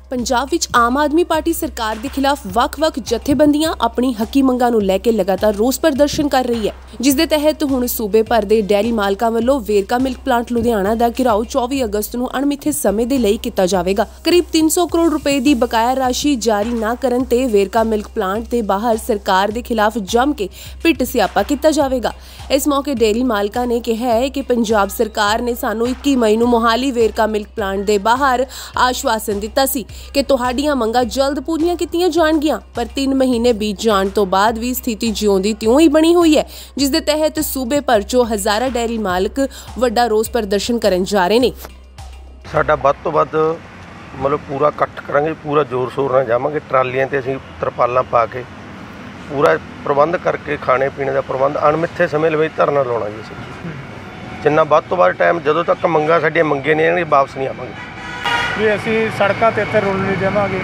पंजाब विच आम आदमी पार्टी सरकार के खिलाफ वख-वख जथेबंदियां अपनी हकी मंगां नूं लैके लगातार रोस प्रदर्शन कर रही है, जिस दे तहत हुण सूबे भर दे डेयरी मालकां वल्लों वेरका मिल्क प्लांट लुधियाना दा घिराओ 24 अगस्त नूं अणमिथे समय दे लई कीता जावेगा। करीब 300 करोड़ रुपए दी बकाया राशि जारी ना करन ते वेरका मिल्क प्लांट दे बाहर सरकार दे खिलाफ जम के पिट सियापा कीता जावेगा। इस मौके डेयरी मालकां ने कहा है कि पंजाब सरकार ने सानू 21 मई नूं मोहाली वेरका मिल्क प्लांट दे बाहर आश्वासन दिता सी कि तुहाडियां मंगां जल्द पूरीआं कीतीआं जाणगीआं, पर 3 महीने बीत जाण तो बाद भी स्थिति जिउं दी त्यों ही बनी हुई है, जिस दे तहत सूबे भर चों हज़ारां डेयरी मालक वड्डा रोस प्रदर्शन करन जा रहे ने। साडा वध तो वध मतलब पूरा इकट्ठ करांगे, पूरा जोर शोर नाल जावांगे। ट्रालियां ते असीं तरपालां पा के पूरा प्रबंध करके खाने पीने का प्रबंध अणमिथे समय लई धरना लाउणा जी। असीं जिन्ना वध तो वध टाइम जदों तक मंगां साडीआं मंगे नहीं जाणगीआं वापस नहीं आवांगे भी असीं सड़कां ते इत्थे रुलण नहीं देवांगे।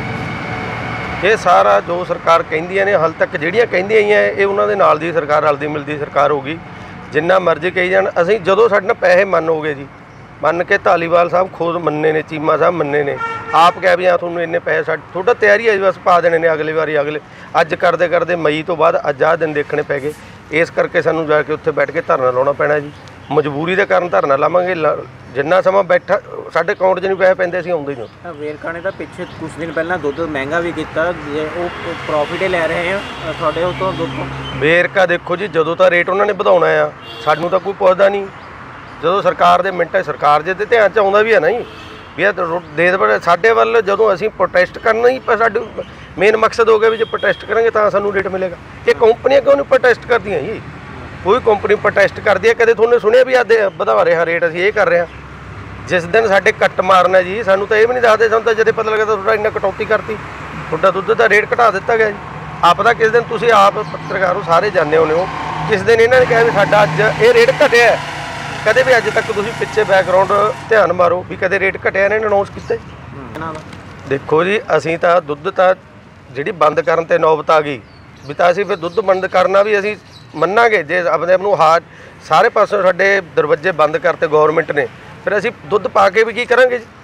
ये सारा जो सरकार कहिंदियां ने हाल तक जिहड़ियां कहिंदियां आईयां ये उन्हां दे नाल दी सरकार रलदी मिलदी सरकार होगी। जिन्ना मर्जी कही जाण असीं जदों साडे नाल पैसे मन हो गए जी, मन के धालीवाल साहब खुद मन्ने ने, चीमा साहब मन्ने ने, आप कह भी हाँ तुहानूं इन्ने पैसे साडे थोड़ा तैयारी है बस पा देने ने अगली वारी अगले अज करदे करदे मई तो बाद अज आ दिन देखने पै गए। इस करके सानूं जाके उत्थे बैठ के धरना लाउणा पैना जी। मजबूरी के कारण धरना लावांगे। जिन्ना समा बैठा साडे अकाउंट 'च नहीं पैसे पैंदे असीं आउंदे नहीं। वेरका ने तां पिछे कुछ दिन पहला दुੱਧ महंगा भी कीता, ਉਹ प्रॉफिट ले रहे हैं ਤੁਹਾਡੇ ਉਹ ਤੋਂ ਦੁੱਧ ਤੋਂ। वेरका देखो जी जदों तां रेट उन्होंने ਵਧਾਉਣਾ आ सानूं तां कोई पुछदा नहीं। जदों सरकार दे मिंटां सरकार जे ते ध्यान 'ਚ आउंदा भी है ना जी भी दे दे साडे ਵੱਲ जदों असीं प्रोटेस्ट करना ही पर साडे मेन मकसद हो गया भी जे प्रोटेस्ट करांगे तां सानूं रेट मिलेगा। ये कंपनियां क्यों नहीं प्रोटेस्ट करदियां जी? कोई कंपनी प्रोटेस्ट करती है कदे तुहानूं सुनिया भी अद वधा रहा रेट असीं ये कर रहे हैं? जिस दिन साडे कट मारना जी सानूं तां ये भी नहीं दसदे, सानूं तां जदे पता लगे तुहाडा इन्ना कटौती करती, तुहाडा दुੱਧ दा रेट घटा दिता गया जी। आप दा किस दिन तुसीं आप पत्रकार हो सारे जाने होने हो, किस दिन इन्हां ने कहा भी साडा अज ये रेट घटिया है? कदे भी अज तक तुसीं पिछे बैकग्राउंड ध्यान मारो भी कदे रेट घटिया इन्हां ने अनाउंस कीता? देखो जी असीं तां दुੱਧ तां जिहड़ी बंद करन ते नौबत आ गई भी तां असीं फिर दुੱਧ बंद करना भी असीं मन्नांगे। जे अपने आप नूं हार सारे पासों साडे दरवाजे बंद करते गौरमेंट ने फिर असीं दुੱਧ पा के भी की करांगे जी?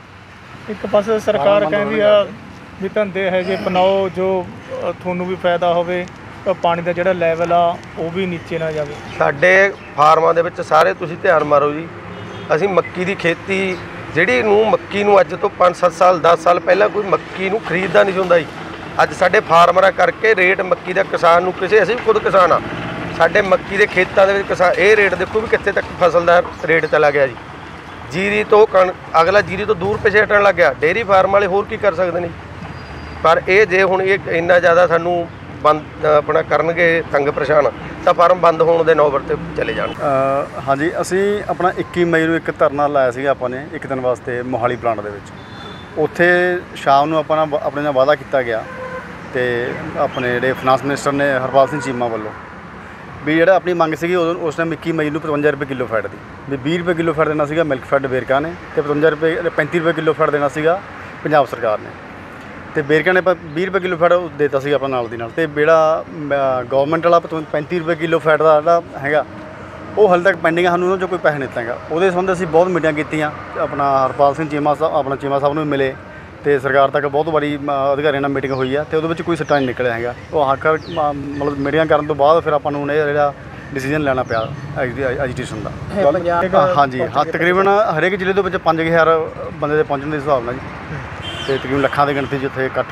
एक पासे सरकार कहंदी आ भी धंधे है जे अपनाओ जो तुहानूं भी फायदा होवे, पानी का जिहड़ा लैवल आ वो भी नीचे ना जावे। साडे फार्मां दे विच सारे तुसीं ध्यान मारो जी, असीं मक्की दी खेती जिहड़ी नूं मक्की नूं अज तो 5-7 साल 10 साल पहला कोई मक्की नूं खरीददा नहीं हुंदा जी। अज साडे फार्मरां करके रेट मक्की दा किसान नूं किसे असीं खुद किसान आ साडे मक्की दे खेतां दे विच किसान ये रेट देखो भी कित्थे तक फसल दा रेट चला गया जी। जीरी तो अगला जीरी तो दूर पिछे हटण लग गया। डेयरी फार्म वाले होर की कर सकदे ने? पर ये जे हुण ये इन्ना ज़्यादा सानूं बंद अपना करनगे तंग परेशान तो फार्म बंद होने के नौबत ते चले जाण। हाँ जी असीं अपना 21 मई नूं एक धरना लाया सीगा आपां ने एक दिन वास्ते मोहाली प्लांट दे विच। उत्थे शाम नूं अपने नाल वादा किया गया तो अपने जिहड़े फाइनांस मिनिस्टर ने हरपाल सिंह चीमा वालों भी जिहड़ा अपनी मंग सी उस टाइम 21 मई नूं 55 रुपए किलो फैट दी भी 20 रुपए किलो फैट देना सीगा मिल्क फैट वेरका ने तो 35 रुपए किलो फैट देना सीगा पंजाब सरकार ने। तो वेरका ने 20 रुपए किलो फैट देता सीगा अपना नाल दी नाल। ते जिहड़ा गवर्नमेंट वाला 35 रुपए किलो फैट का जिहड़ा हैगा वो हाले तक पेंडिंग है, सानूं उन्होंने जो कोई पैसे नहीं दिता हैगा। वो संबंध असीं बहुत मीटिंगां कीतियां, अपना हरपाल सिंह चीमा साहब नूं मिले तो सरकार तक बहुत बारी अधिकारियों नाल मीटिंग हुई है तो वो कोई सट्टा नहीं निकलिया है। वो आखिर मतलब मीटिंग करने तो बाद फिर आपां नूं जिहड़ा डिसीजन लेना पिया एजुकेशन का। हाँ जी हाँ तकरीबन हरेक जिले के 5000 बंदे पहुँचने के हिसाब नाल जी तो तकरीबन लखां की गिणती जिथे इकट्ठ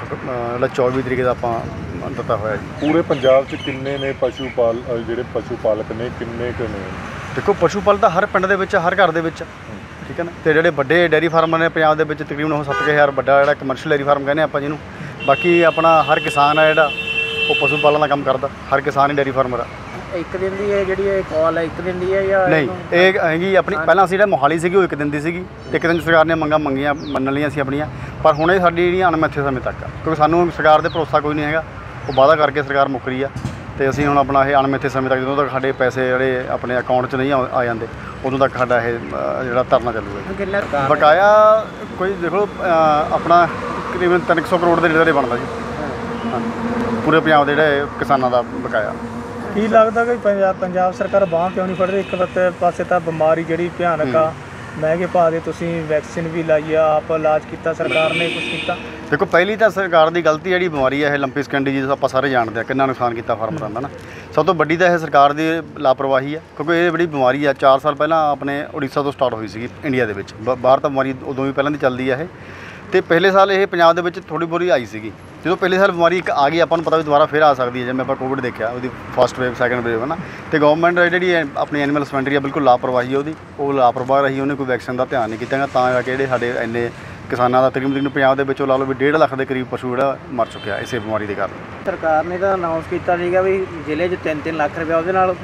24 तरीके का आपां दिता होया जी। पूरे पंजाब च किन्ने ने पशुपाल जिहड़े पशुपालक ने किन्ने क ने? देखो पशुपाल तो हर पिंड दे विच हर घर दे विच ठीक है ना। तो जिहड़े वड्डे डेयरी फार्म ने पंजाब दे विच तकरीबन 7000 वड्डा जिहड़ा कमर्शियल डेयरी फार्म कहने आपां जिहनूं। बाकी अपना हर किसान है जिहड़ा वो पशु पालन का काम करता, हर किसान ही डेयरी फार्मर आ। एक दिन की है जी कॉल है एक दिन की है या नहीं? ये हैगी अपनी पहला असीं जिहड़ा मोहाली सीगी वो एक दिन की सीगी, एक दिन सरकार ने मंगां मंगियां मन लियां सी अपनियां, पर हुण ये साडी जिहड़ी अणमिथे समय तक आ क्योंकि सानूं सरकार दे भरोसा कोई नहीं हैगा। वो वादा करके सरकार मुकरी आ तो असीं हुण अपना ये अणमिथे समय तक जदों तक साडे पैसे जिहड़े अपने अकाउंट च नहीं आ जांदे उदों तक साडा ये जिहड़ा धरना चलूगा। बकाया कोई देखो अपना तकरीबन 300 करोड़ के नेड़े बनदा जी। हाँ पूरे पंजाब दे जिहड़े किसानां दा बकाया। की लगता कि पंजाब सरकार बांह क्यों नहीं फड़ रही? एक पासे तो बीमारी जी भयानक आ ਮਹਿੰਗੇ ਭਾਅ ਦੇ ਤੁਸੀਂ ਵੈਕਸੀਨ ਵੀ ਲਾਈ ਆ, ਆਪ ਇਲਾਜ ਕੀਤਾ, ਸਰਕਾਰ ਨੇ ਕੁਝ ਕੀਤਾ? ਦੇਖੋ ਪਹਿਲੀ ਤਾਂ ਸਰਕਾਰ ਦੀ ਗਲਤੀ ਜਿਹੜੀ ਬਿਮਾਰੀ ਹੈ ਇਹ ਲੰਪੀ ਸਕਿਨ ਡਿਜ਼ੀਜ਼ ਆਪਾਂ ਸਾਰੇ ਜਾਣਦੇ ਆ ਕਿੰਨਾ ਨੁਕਸਾਨ ਕੀਤਾ ਫਾਰਮਰਾਂ ਦਾ ਨਾ। ਸਭ ਤੋਂ ਵੱਡੀ ਤਾਂ ਇਹ ਸਰਕਾਰ ਦੀ ਲਾਪਰਵਾਹੀ ਹੈ, ਕਿਉਂਕਿ ਇਹ ਬੜੀ ਬਿਮਾਰੀ ਆ 4 ਸਾਲ ਪਹਿਲਾਂ ਆਪਣੇ ਉੜੀਸਾ ਤੋਂ ਸਟਾਰਟ ਹੋਈ ਸੀਗੀ ਇੰਡੀਆ ਦੇ ਵਿੱਚ। ਬਾਹਰ ਤਾਂ ਬਿਮਾਰੀ ਉਦੋਂ ਵੀ ਪਹਿਲਾਂ ਦੀ ਚੱਲਦੀ ਆ ਇਹ, ਅਤੇ ਪਹਿਲੇ ਸਾਲ ਇਹ ਪੰਜਾਬ ਦੇ ਵਿੱਚ ਥੋੜ੍ਹੀ ਬਹੁਤੀ ਆਈ ਸੀਗੀ। ਜਦੋਂ ਪਹਿਲੇ ਸਾਲ ਬਿਮਾਰੀ ਇੱਕ ਆ ਗਈ ਆਪਾਂ ਨੂੰ ਪਤਾ ਵੀ ਦੁਬਾਰਾ ਫਿਰ ਆ ਸਕਦੀ ਹੈ, ਜਿਵੇਂ ਆਪਾਂ ਕੋਵਿਡ ਦੇਖਿਆ ਉਹਦੀ ਫਸਟ ਵੇਵ ਸੈਕੰਡ ਵੇਵ ਹੈ ਨਾ। ਅਤੇ ਗਵਰਨਮੈਂਟ ਜਿਹੜੀ ਆਪਣੀ ਐਨੀਮਲ ਹਸਬੈਂਡਰੀ ਆ ਬਿਲਕੁਲ ਲਾਪਰਵਾਹੀ ਹੈ ਉਹਦੀ, ਉਹ ਲਾਪਰਵਾਹ ਰਹੀ, ਉਹਨੇ ਕੋਈ ਵੈਕਸੀਨ ਦਾ ਧਿਆਨ ਨਹੀਂ ਕੀਤਾ, ਤਾਂ ਕਰਕੇ ਜਿਹੜੇ ਸਾਡੇ ਇੰਨੇ ਕਿਸਾਨਾਂ ਦਾ ਤਕਰੀਬਨ ਪੰਜਾਬ ਦੇ ਵਿੱਚੋਂ ਲਾ ਲਓ ਵੀ 1.5 ਲੱਖ ਦੇ ਕਰੀਬ ਪਸ਼ੂ ਜਿਹੜਾ ਮਰ ਚੁੱਕਿਆ ਇਸੇ ਬਿਮਾਰੀ ਦੇ ਕਾਰਨ। ਸਰਕਾਰ ਨੇ ਤਾਂ ਅਨਾਉਂਸ ਕੀਤਾ ਸੀਗਾ ਵੀ ਜ਼ਿਲ੍ਹੇ 'ਚ 3-3 ਲੱਖ ਰੁਪਇਆ ਉਹਦੇ ਨਾਲ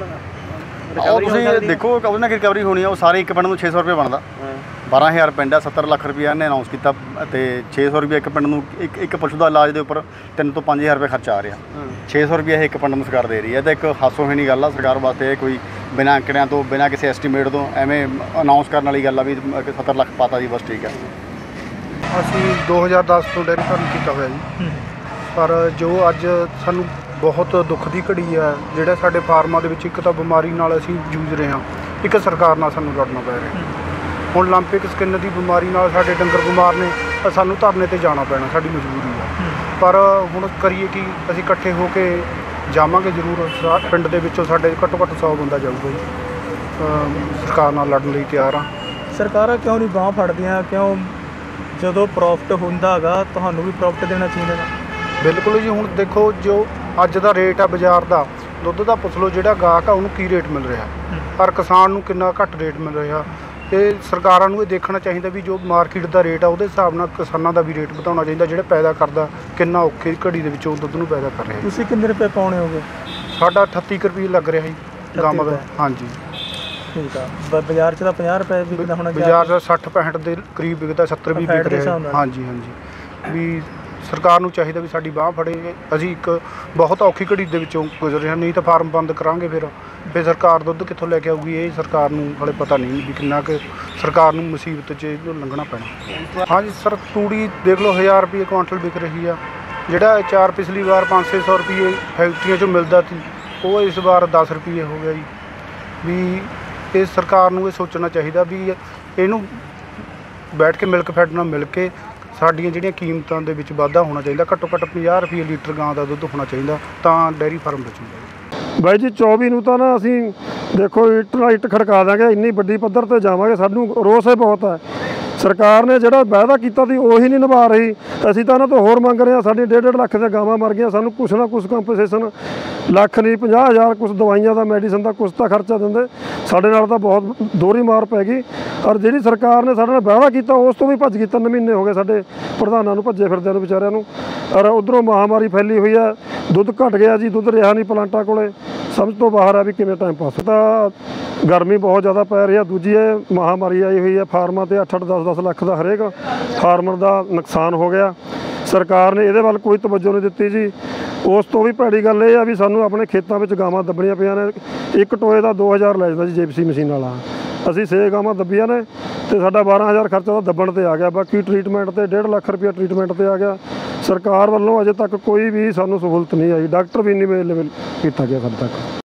ਤੁਸੀਂ ਦੇਖੋ ਉਹਦੇ ਨਾਲ ਰਿਕਵਰੀ ਹੋਣੀ ਆ, ਉਹ ਸਾਰੇ ਇੱਕ ਪਿੰਡ ਨੂੰ 600 ਰੁਪਏ ਬਣਦਾ, 12,000 ਪਿੰਡ ਆ, 70 ਲੱਖ ਰੁਪਇਆ ਇਹਨੇ ਅਨਾਉਂਸ ਕੀਤਾ, ਅਤੇ 600 ਰੁਪਏ ਇੱਕ ਪਿੰਡ ਨੂੰ ਇੱਕ ਪਸ਼ੂ ਦਾ ਇਲਾਜ ਦੇ ਉੱਪਰ 3 ਤੋਂ 5,000 ਰੁਪਏ ਖਰਚਾ ਆ ਰਿਹਾ। 600 ਰੁਪਏ ਇਹ ਇੱਕ ਪਿੰਡ ਨੂੰ ਸਰਕਾਰ ਦੇ ਰਹੀ ਹੈ, ਤਾਂ ਇੱਕ ਹਾਸੋਹੀਣੀ ਗੱਲ ਆ ਸਰਕਾਰ ਵਾਸਤੇ। ਇਹ ਕੋਈ ਬਿਨਾਂ ਅੰਕੜਿਆਂ ਤੋਂ ਬਿਨਾਂ ਕਿਸੇ ਐਸਟੀਮੇਟ ਤੋਂ ਐਵੇਂ ਅਨਾਉਂਸ ਕਰਨ ਵਾਲੀ ਗੱਲ ਆ ਵੀ 70 ਲੱਖ ਪਾਤਾ ਜੀ ਬਸ ਠੀਕ ਹੈ। ਅਸੀਂ 2010 ਤੋਂ ਡੇਅਰੀ ਫਾਰਮ ਕੀਤਾ ਹੋਇਆ ਜੀ, ਪਰ ਜੋ ਅੱਜ ਸਾਨੂੰ ਬਹੁਤ ਦੁੱਖ ਦੀ ਘੜੀ ਹੈ, ਜਿਹੜਾ ਸਾਡੇ ਫਾਰਮਾਂ ਦੇ ਵਿੱਚ ਇੱਕ ਤਾਂ ਬਿਮਾਰੀ ਨਾਲ ਅਸੀਂ ਜੂਝ ਰਹੇ ਹਾਂ, ਇੱਕ ਸਰਕਾਰ ਨਾਲ ਸਾਨੂੰ ਲੜਨਾ ਪੈ ਰਿਹਾ। ਹੁਣ ਲੰਪਿਕ ਸਕਿਨ ਦੀ ਬਿਮਾਰੀ ਨਾਲ ਸਾਡੇ ਡੰਗਰ ਬਿਮਾਰ ਨੇ, ਸਾਨੂੰ ਧਰਨੇ 'ਤੇ ਜਾਣਾ ਪੈਣਾ, ਸਾਡੀ ਮਜਬੂਰੀ ਹੈ। ਪਰ ਹੁਣ ਕਰੀਏ ਕੀ, ਅਸੀਂ ਇਕੱਠੇ ਹੋ ਕੇ ਜਾਵਾਂਗੇ ਜ਼ਰੂਰ। ਪਿੰਡ ਦੇ ਵਿੱਚੋਂ ਸਾਡੇ ਘੱਟੋ ਘੱਟ 100 ਬੰਦਾ ਜਾਊਗਾ ਜੀ। ਸਰਕਾਰ ਨਾਲ ਲੜਨ ਲਈ ਤਿਆਰ ਹਾਂ। ਸਰਕਾਰਾਂ ਕਿਉਂ ਨਹੀਂ ਬਾਂਹ ਫੜਦੀਆਂ? ਕਿਉਂ ਜਦੋਂ ਪ੍ਰੋਫਿਟ ਹੁੰਦਾ ਹੈਗਾ ਤੁਹਾਨੂੰ ਵੀ ਪ੍ਰੋਫਿਟ ਦੇਣਾ ਚਾਹੀਦਾ? ਬਿਲਕੁਲ ਜੀ। ਹੁਣ ਦੇਖੋ ਜੋ ਅੱਜ ਦਾ ਰੇਟ ਆ ਬਾਜ਼ਾਰ ਦਾ, ਦੁੱਧ ਦਾ ਪੁੱਛ ਲਓ, ਜਿਹੜਾ ਗਾਹਕ ਆ ਉਹਨੂੰ ਕੀ ਰੇਟ ਮਿਲ ਰਿਹਾ, ਪਰ ਕਿਸਾਨ ਨੂੰ ਕਿੰਨਾ ਘੱਟ ਰੇਟ ਮਿਲ ਰਿਹਾ। ਅਤੇ ਸਰਕਾਰਾਂ ਨੂੰ ਇਹ ਦੇਖਣਾ ਚਾਹੀਦਾ ਵੀ ਜੋ ਮਾਰਕੀਟ ਦਾ ਰੇਟ ਆ ਉਹਦੇ ਹਿਸਾਬ ਨਾਲ ਕਿਸਾਨਾਂ ਦਾ ਵੀ ਰੇਟ ਵਧਾਉਣਾ ਚਾਹੀਦਾ। ਜਿਹੜਾ ਪੈਦਾ ਕਰਦਾ ਕਿੰਨਾ ਔਖੀ ਘੜੀ ਦੇ ਵਿੱਚ ਉਹ ਦੁੱਧ ਨੂੰ ਪੈਦਾ ਕਰ ਰਿਹਾ। ਤੁਸੀਂ ਕਿੰਨੇ ਰੁਪਏ ਪਾਉਣੇ ਹੋਗੇ? ਸਾਡਾ 38 ਰੁਪਏ ਲੱਗ ਰਿਹਾ ਜੀ ਗਾਵਾਂ ਦਾ। ਹਾਂਜੀ ਠੀਕ ਆ। ਬਾਜ਼ਾਰ 'ਚ ਤਾਂ 50 ਰੁਪਏ ਵਿਕਦਾ ਹੋਣਾ? ਬਾਜ਼ਾਰ 'ਚ 60-65 ਦੇ ਕਰੀਬ ਵਿਕਦਾ, 70 ਵੀ ਵਿਕ ਰਿਹਾ। ਹਾਂਜੀ ਹਾਂਜੀ। ਵੀ ਸਰਕਾਰ ਨੂੰ ਚਾਹੀਦਾ ਵੀ ਸਾਡੀ ਬਾਂਹ ਫੜੇ। ਅਸੀਂ ਇੱਕ ਬਹੁਤ ਔਖੀ ਘੜੀ ਦੇ ਵਿੱਚੋਂ ਗੁਜ਼ਰ ਰਹੇ ਹਾਂ, ਨਹੀਂ ਤਾਂ ਫਾਰਮ ਬੰਦ ਕਰਾਂਗੇ ਫਿਰ ਸਰਕਾਰ ਦੁੱਧ ਕਿੱਥੋਂ ਲੈ ਕੇ ਆਊਗੀ? ਇਹ ਸਰਕਾਰ ਨੂੰ ਹਾਲੇ ਪਤਾ ਨਹੀਂ ਵੀ ਕਿੰਨਾ ਕੁ ਸਰਕਾਰ ਨੂੰ ਮੁਸੀਬਤ 'ਚ ਲੰਘਣਾ ਪੈਣਾ। ਹਾਂਜੀ ਸਰ, ਤੂੜੀ ਦੇਖ ਲਓ 1000 ਰੁਪਏ ਕੁਆਂਟਲ ਵਿਕ ਰਹੀ ਆ, ਜਿਹੜਾ ਅਚਾਰ ਪਿਛਲੀ ਵਾਰ 500-600 ਰੁਪਏ ਫੈਕਟਰੀਆਂ 'ਚੋਂ ਮਿਲਦਾ ਸੀ, ਉਹ ਇਸ ਵਾਰ 10 ਰੁਪਏ ਹੋ ਗਿਆ ਜੀ। ਵੀ ਇਹ ਸਰਕਾਰ ਨੂੰ ਇਹ ਸੋਚਣਾ ਚਾਹੀਦਾ ਵੀ ਇਹਨੂੰ ਬੈਠ ਕੇ ਮਿਲਕ ਫੈਡ ਨਾਲ ਮਿਲ ਕੇ ਸਾਡੀਆਂ ਜਿਹੜੀਆਂ ਕੀਮਤਾਂ ਦੇ ਵਿੱਚ ਵਾਧਾ ਹੋਣਾ ਚਾਹੀਦਾ। ਘੱਟੋ ਘੱਟ 50 ਰੁਪਏ ਲੀਟਰ ਗਾਂ ਦਾ ਦੁੱਧ ਹੋਣਾ ਚਾਹੀਦਾ, ਤਾਂ ਡੇਅਰੀ ਫਾਰਮ ਬਚੂਗਾ। ਬਾਈ ਜੀ 24 ਨੂੰ ਤਾਂ ਨਾ ਅਸੀਂ ਦੇਖੋ ਇੱਟ ਖੜਕਾ ਦਾਂਗੇ, ਇੰਨੀ ਵੱਡੀ ਪੱਧਰ 'ਤੇ ਜਾਵਾਂਗੇ। ਸਾਨੂੰ ਰੋਸ ਹੀ ਬਹੁਤ ਹੈ। ਸਰਕਾਰ ਨੇ ਜਿਹੜਾ ਵਾਅਦਾ ਕੀਤਾ ਸੀ ਉਹੀ ਨਹੀਂ ਨਿਭਾ ਰਹੀ। ਅਸੀਂ ਤਾਂ ਇਹਨਾਂ ਤੋਂ ਹੋਰ ਮੰਗ ਰਹੇ ਹਾਂ। ਸਾਡੀ 1.5 ਲੱਖ ਦੀਆਂ ਗਾਵਾਂ ਮਰ ਗਈਆਂ, ਸਾਨੂੰ ਕੁਛ ਨਾ ਕੁਛ ਕੰਪਨਸੇਸ਼ਨ, ਲੱਖ ਨਹੀਂ 50,000, ਕੁਛ ਦਵਾਈਆਂ ਦਾ, ਮੈਡੀਸਨ ਦਾ ਕੁਛ ਤਾਂ ਖਰਚਾ ਦਿੰਦੇ। ਸਾਡੇ ਨਾਲ ਤਾਂ ਬਹੁਤ ਦੋਹਰੀ ਮਾਰ ਪੈ ਗਈ। ਔਰ ਜਿਹੜੀ ਸਰਕਾਰ ਨੇ ਸਾਡੇ ਨਾਲ ਵਾਅਦਾ ਕੀਤਾ ਉਸ ਤੋਂ ਵੀ ਭੱਜ ਗਈ। 3 ਮਹੀਨੇ ਹੋ ਗਏ ਸਾਡੇ ਪ੍ਰਧਾਨਾਂ ਨੂੰ ਭੱਜੇ ਫਿਰਦਿਆਂ ਨੂੰ ਵਿਚਾਰਿਆਂ ਨੂੰ। ਔਰ ਉੱਧਰੋਂ ਮਹਾਮਾਰੀ ਫੈਲੀ ਹੋਈ ਹੈ, ਦੁੱਧ ਘਟ ਗਿਆ ਜੀ, ਦੁੱਧ ਰਿਹਾ ਨਹੀਂ ਪਲਾਂਟਾਂ ਕੋਲੇ। ਸਮਝ ਤੋਂ ਬਾਹਰ ਆ ਵੀ ਕਿਵੇਂ ਟਾਈਮ ਪਾਸ। ਤਾਂ ਗਰਮੀ ਬਹੁਤ ਜ਼ਿਆਦਾ ਪੈ ਰਹੀ ਹੈ, ਦੂਜੀ ਇਹ ਮਹਾਮਾਰੀ ਆਈ ਹੋਈ ਹੈ, ਫਾਰਮਾਂ 'ਤੇ 8-8, 10-10 ਲੱਖ ਦਾ ਹਰੇਕ ਫਾਰਮਰ ਦਾ ਨੁਕਸਾਨ ਹੋ ਗਿਆ। ਸਰਕਾਰ ਨੇ ਇਹਦੇ ਵੱਲ ਕੋਈ ਤਵੱਜੋ ਨਹੀਂ ਦਿੱਤੀ ਜੀ। ਉਸ ਤੋਂ ਵੀ ਭੈੜੀ ਗੱਲ ਇਹ ਆ ਵੀ ਸਾਨੂੰ ਆਪਣੇ ਖੇਤਾਂ ਵਿੱਚ ਗਾਵਾਂ ਦੱਬਣੀਆਂ ਪਈਆਂ ਨੇ। ਇੱਕ ਟੋਏ ਦਾ 2000 ਲੈ ਜਾਂਦਾ ਜੀ JPC ਮਸ਼ੀਨ ਵਾਲਾ। ਅਸੀਂ 6 ਗਾਵਾਂ ਦੱਬੀਆਂ ਨੇ ਅਤੇ ਸਾਡਾ 12,000 ਖਰਚਾ ਤਾਂ ਦੱਬਣ 'ਤੇ ਆ ਗਿਆ। ਬਾਕੀ ਟਰੀਟਮੈਂਟ 'ਤੇ 1.5 ਲੱਖ ਰੁਪਇਆ ਟਰੀਟਮੈਂਟ 'ਤੇ ਆ ਗਿਆ। ਸਰਕਾਰ ਵੱਲੋਂ ਅਜੇ ਤੱਕ ਕੋਈ ਵੀ ਸਾਨੂੰ ਸਹੂਲਤ ਨਹੀਂ ਆਈ, ਡਾਕਟਰ ਵੀ ਨਹੀਂ ਅਵੇਲੇਬਲ ਕੀਤਾ ਗਿਆ ਸਾਡੇ ਤੱਕ।